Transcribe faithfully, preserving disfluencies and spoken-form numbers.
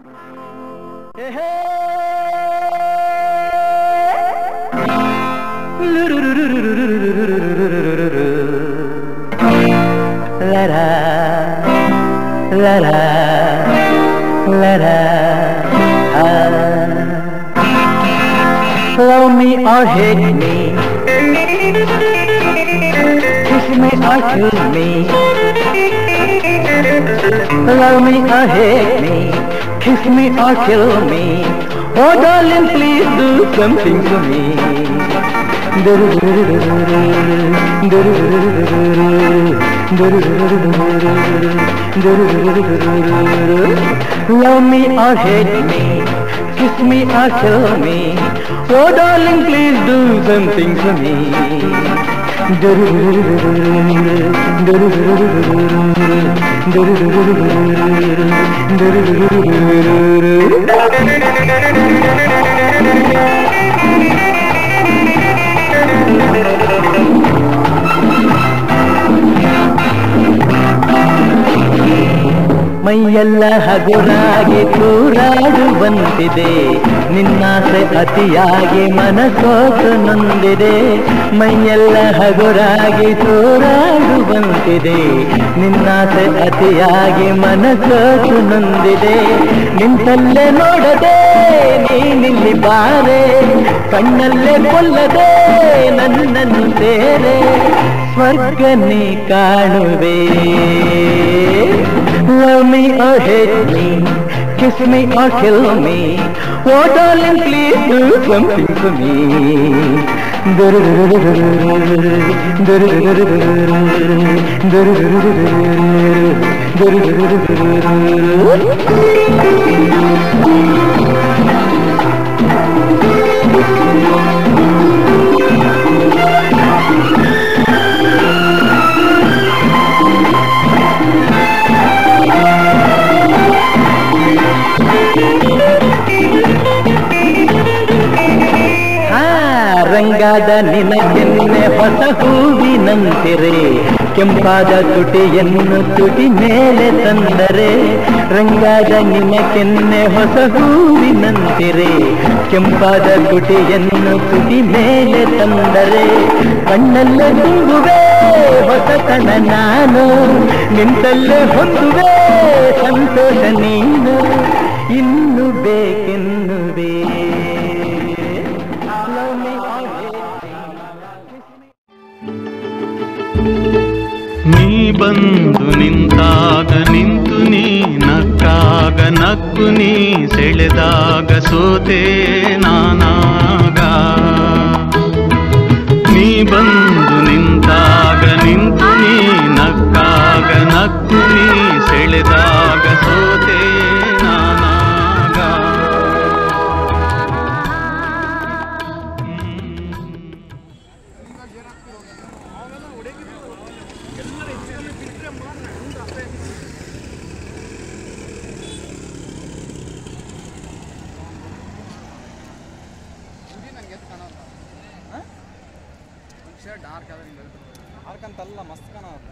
Love me or hate me, kiss me or kill me. Love me or hate me, kiss me or kill me. Oh darling, please do something to me. Love me or hate me, kiss me or kill me. Oh darling, please do something to me. ಮೈಯೆಲ್ಲ ಹಗುರಾಗಿ ತೂರಾಡುವಂತಿದೆ, ನಿನ್ನಾಸೆ ಅತಿಯಾಗಿ ಮನಸೋತು ನೊಂದಿದೆ. ಮೈಯೆಲ್ಲ ಹಗುರಾಗಿ ತೂರಾಡುವಂತಿದೆ, ನಿನ್ನಾಸೆ ಅತಿಯಾಗಿ ಮನಸೋತು ನೊಂದಿದೆ. ನಿಂತಲ್ಲೇ ನೋಡದೆ ನೀನಿಲ್ಲಿ ಬಾರೆ, ಕಣ್ಣಲ್ಲೇ ಕೊಲ್ಲದೆ ನನ್ನನ್ನು ಸೇರೆ, ಸ್ವರ್ಗ ನೀ ಕಾಣುವೆ. Love me or hate me, kiss me or kill me. Oh darling, please do something for me. ರಂಗಾದ ನಿನಗೆನ್ನೆ ಹೊಸ ಹೂವಿನಂತಿರೆ, ಕೆಂಪಾದ ತುಟಿಯನ್ನು ತುಟಿ ಮೇಲೆ ತಂದರೆ. ರಂಗಾದ ನಿನಗೆನ್ನೆ ಹೊಸ ಹೂವಿನಂತಿರೆ, ಕೆಂಪಾದ ತುಟಿಯನ್ನು ತುಟಿ ಮೇಲೆ ತಂದರೆ. ಕಣ್ಣಲ್ಲೇ ತುಂಬುವೆ ಹೊಸತನ ನಾನು, ನಿಂತಲ್ಲೇ ಹೊಂದುವೆ ಸಂತೋಷ ನೀನು. ಇನ್ನು ಬೇಕೆನ್ನುವೆ. ನೀ ಬಂದು ನಿಂತಾಗ ನಿಂತು ನೀ ನಕ್ಕಾಗ ನಕ್ಕು ನೀ ಸೆಳೆದಾಗ ಸೋತೆ ನಾನಾಗ. ನೀ ಬಂದು ನಿಂತಾಗ ನಿಂತು ನೀ ನಕ್ಕಾಗ ನಕ್ಕು ನೀ ಸೆಳೆದಾಗ ಸೋತೆ ನಾನಾಗ. ಡಾರ್ಕ್ ಡಾರ್ಕ್ ಅಂತಲ್ಲ ಮಸ್ತ್ ಕಾಣ